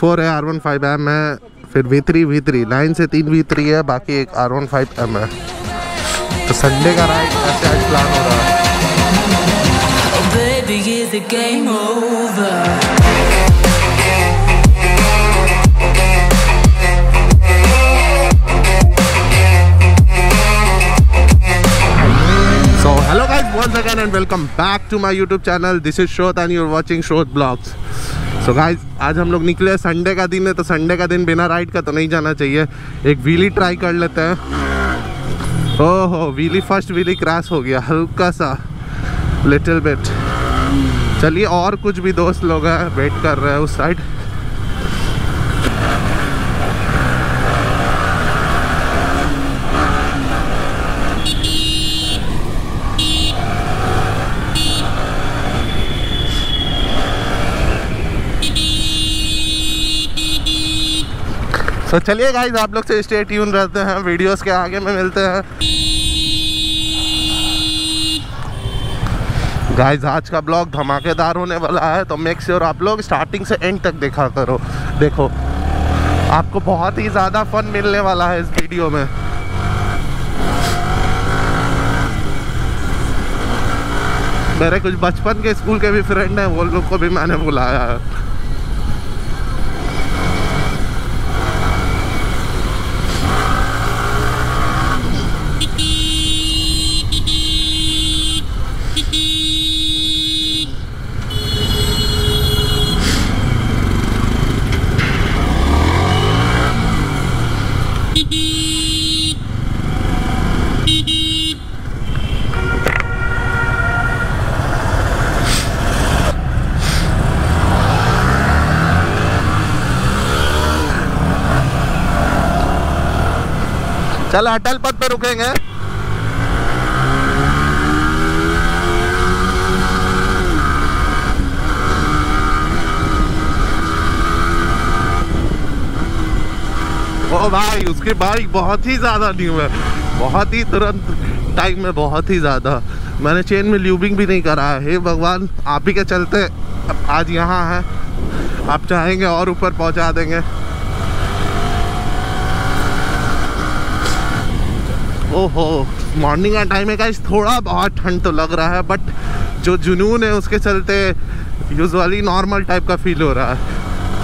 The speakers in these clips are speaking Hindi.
V4 है, R15M है, फिर V3 लाइन से 3 V3 है, बाकी एक R15M है। तो संडे का राइड ऐसे आज प्लान हो रहा है। So hello guys, once again and welcome back to my YouTube channel. This is Shroth and you're watching Shroth Vlogs. So guys, आज हम लोग निकले, संडे का दिन है, तो संडे का दिन बिना राइड का तो नहीं जाना चाहिए। एक व्हीली ट्राई कर लेते हैं। ओहो, व्हीली फर्स्ट व्हीली क्रैश हो गया हल्का सा, लिटिल बिट। चलिए, और कुछ भी दोस्त लोग हैं वेट कर रहे हैं उस साइड। तो चलिए गाइस, आप लोग से स्टे ट्यून रहते हैं, वीडियोस के आगे में मिलते हैं। गाइस, आज का ब्लॉग धमाकेदार होने वाला है, तो मेक श्योर आप लोग स्टार्टिंग से एंड तक देखा करो। देखो, आपको बहुत ही ज़्यादा फन मिलने वाला है इस वीडियो में। मेरे कुछ बचपन के स्कूल के भी फ्रेंड हैं, वो लोग को भी मैंने बुलाया है। चल, अटल पथ पे रुकेंगे। ओ भाई, उसकी बाइक बहुत ही ज़्यादा न्यू है, बहुत ही तुरंत टाइम में, बहुत ही ज़्यादा। मैंने चेन में ल्यूबिंग भी नहीं करा है। हे भगवान, आप ही के चलते आज यहाँ है। आप चाहेंगे और ऊपर पहुँचा देंगे। ओहो, मॉर्निंग का टाइम है गाइस, थोड़ा बहुत ठंड तो लग रहा है, बट जो जुनून है उसके चलते यूजुअली नॉर्मल टाइप का फील हो रहा है।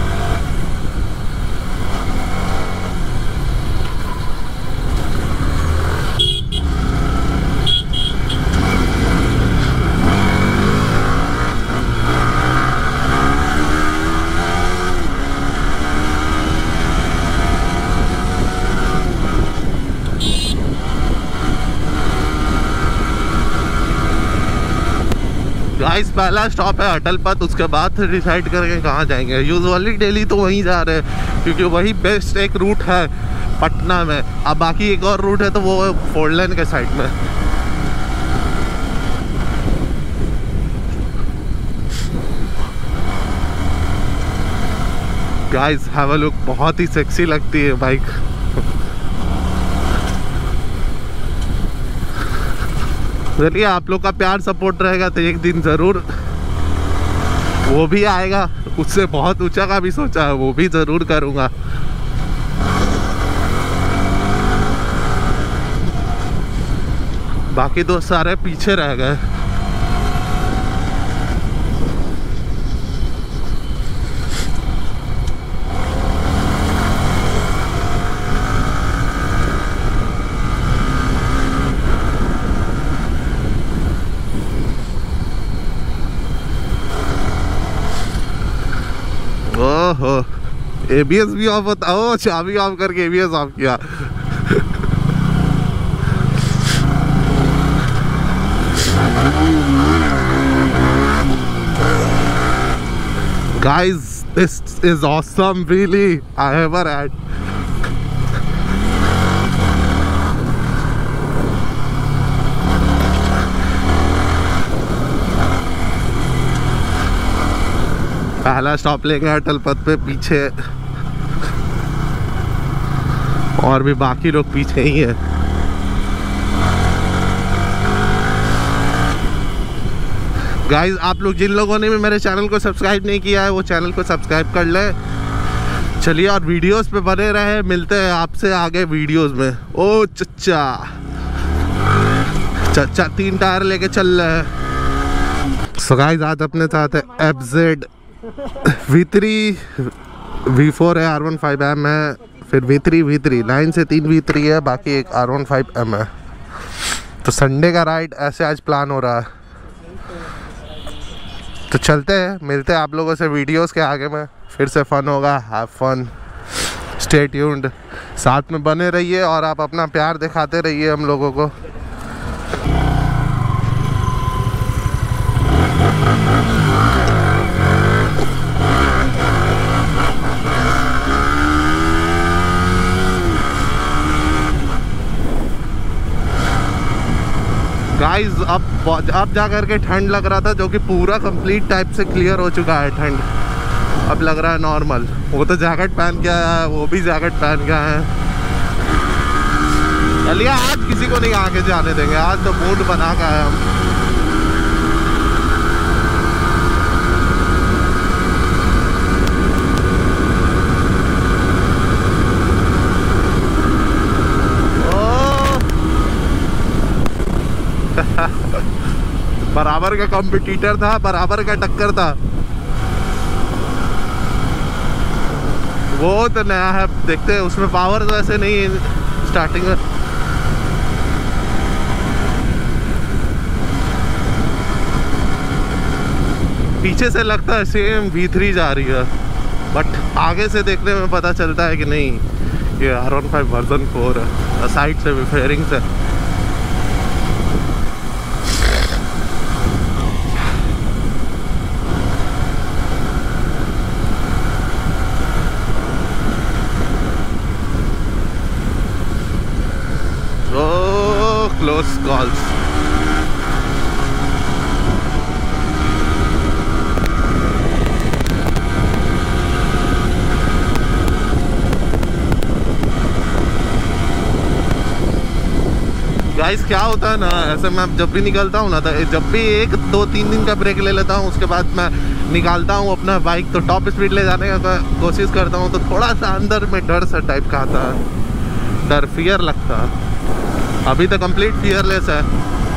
गाइस, पहला स्टॉप है अटल पथ, उसके बाद डिसाइड करेंगे कहाँ जाएंगे। यूजुअली डेली तो वहीं जा रहे हैं, क्योंकि वही बेस्ट एक रूट है पटना में। अब बाकी एक और रूट है, तो वो 4 लेन के साइड में। गाइस, हैव अ लुक, बहुत ही सेक्सी लगती है बाइक। चलिए, आप लोग का प्यार सपोर्ट रहेगा तो एक दिन ज़रूर वो भी आएगा। उससे बहुत ऊंचा का भी सोचा है, वो भी ज़रूर करूँगा। बाकी दोस्त सारे पीछे रह गए। ओहो, ABS भी ऑफ होता। ओ, चाबी ऑफ करके ABS ऑफ किया। Guys, this is awesome, really. I ever had. पहला स्टॉप लेंगे अटल पथ पे, पीछे और भी बाकी लोग पीछे ही है। गाइज, आप लोग जिन लोगों ने भी मेरे चैनल को सब्सक्राइब नहीं किया है, वो चैनल को सब्सक्राइब कर ले। चलिए और वीडियोस पे बने रहे, मिलते हैं आपसे आगे वीडियोस में। ओ चच्चा, चच्चा 3 टायर लेके चल रहे हैं। सो गाइस आज अपने साथ है FZ V3 V4 है, R15M है, फिर V3 लाइन से 3 V3 है, बाकी एक R15M है। तो संडे का राइड ऐसे आज प्लान हो रहा है। तो चलते हैं, मिलते हैं आप लोगों से वीडियोस के आगे में, फिर से फन होगा। हैव फन, स्टे ट्यून्ड, साथ में बने रहिए और आप अपना प्यार दिखाते रहिए हम लोगों को। गाइस अब जा कर के ठंड लग रहा था, जो कि पूरा कंप्लीट टाइप से क्लियर हो चुका है ठंड। अब लग रहा है नॉर्मल। वो तो जैकेट पहन के आया है, वो भी जैकेट पहन के आया है। चलिए आज किसी को नहीं आगे जाने देंगे, आज तो मूड बना के आए हम। बराबर का कंपटीटर था, बराबर का टक्कर था। वो तो नया है, देखते हैं उसमें पावर तो ऐसे नहीं है स्टार्टिंग में। पीछे से लगता है सेम V3 जा रही है, बट आगे से देखने में पता चलता है कि नहीं, ये R15 वर्जन 4 है। साइड से भी फेयरिंग से close calls. गाइस क्या होता है ना, ऐसे मैं जब भी निकलता हूँ ना, तो जब भी 1-2-3 दिन का ब्रेक ले लेता हूँ, उसके बाद मैं निकालता हूँ अपना बाइक, तो टॉप स्पीड ले जाने का कोशिश करता हूँ, तो थोड़ा सा अंदर में डर सा टाइप का आता है, डर फियर लगता है। अभी तो कंप्लीट फियरलेस है।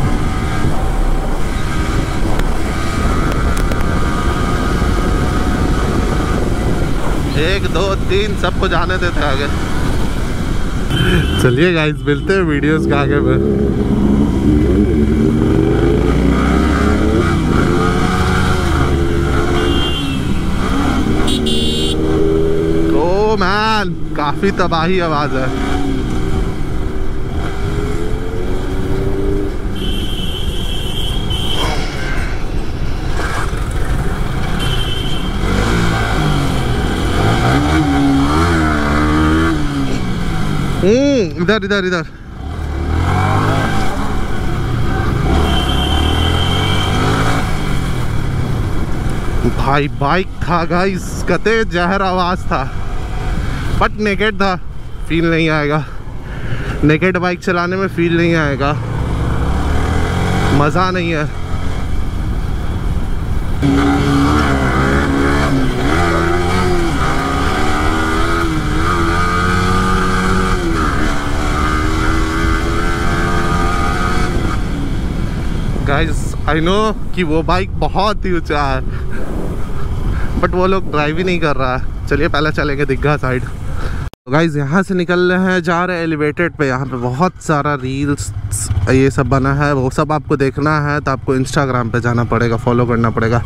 एक दो तीन सबको जाने देते आगे। चलिए गाइस मिलते हैं वीडियोस के आगे में। ओ मैन, काफी तबाही आवाज है। इधर इधर इधर भाई बाइक था गाइस, कते जहर आवाज था, बट नेकेड था, फील नहीं आएगा। नेकेड बाइक चलाने में फील नहीं आएगा, मजा नहीं है। गाइस आई नो कि वो बाइक बहुत ही ऊंचा है, बट वो लोग ड्राइव ही नहीं कर रहा है। चलिए पहले चलेंगे दीघा साइड। तो गाइस यहाँ से निकल रहे हैं, जा रहे हैं एलिवेटेड पे। यहाँ पे बहुत सारा रील्स ये सब बना है, वो सब आपको देखना है तो आपको इंस्टाग्राम पे जाना पड़ेगा, फॉलो करना पड़ेगा।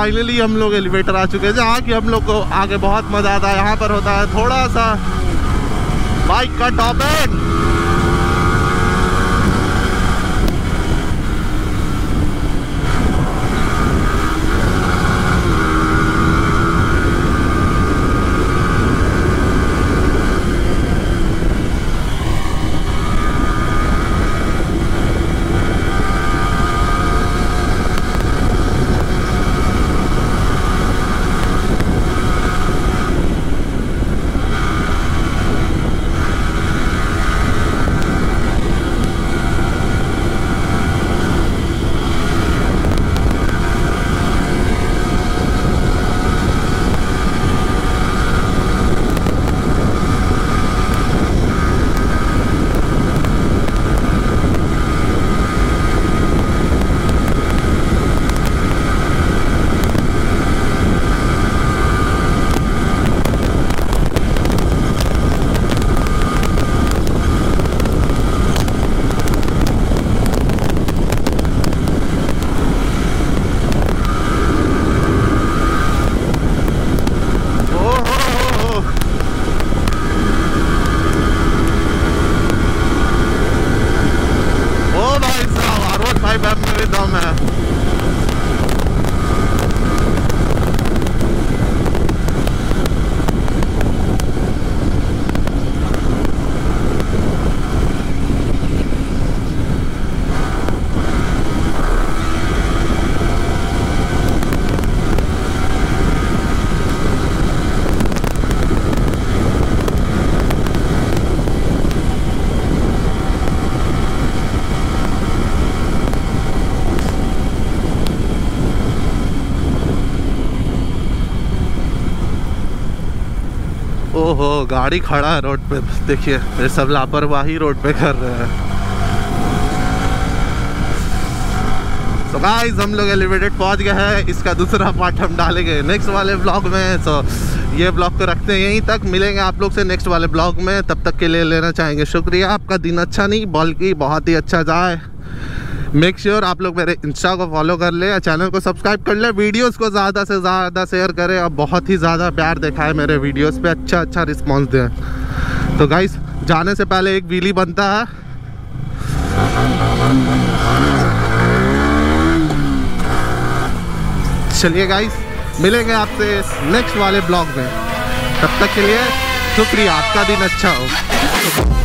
फाइनली हम लोग एलिवेटर आ चुके हैं, जहाँ कि हम लोग को आगे बहुत मज़ा आता है। यहाँ पर होता है थोड़ा सा बाइक का टॉप एंड। ओहो, गाड़ी खड़ा है रोड पे, देखिए ये सब लापरवाही रोड पे कर रहे हैं। तो गाइस हम लोग एलिवेटेड पहुंच गए हैं। इसका दूसरा पार्ट हम डालेंगे नेक्स्ट वाले ब्लॉग में। तो ये ब्लॉग को रखते हैं यहीं तक, मिलेंगे आप लोग से नेक्स्ट वाले ब्लॉग में। तब तक के लिए लेना चाहेंगे शुक्रिया। आपका दिन अच्छा नहीं बल्कि बहुत ही अच्छा जाए। मेक श्योर आप लोग मेरे इंस्टा को फॉलो कर ले, चैनल को सब्सक्राइब कर ले, वीडियोस को ज़्यादा से ज़्यादा शेयर करें। अब बहुत ही ज़्यादा प्यार देखा है मेरे वीडियोस पे, अच्छा रिस्पांस दें। तो गाइस जाने से पहले एक व्हीली बनता है। चलिए गाइस मिलेंगे आपसे नेक्स्ट वाले ब्लॉग में। तब तक के लिए शुक्रिया, आपका दिन अच्छा हो।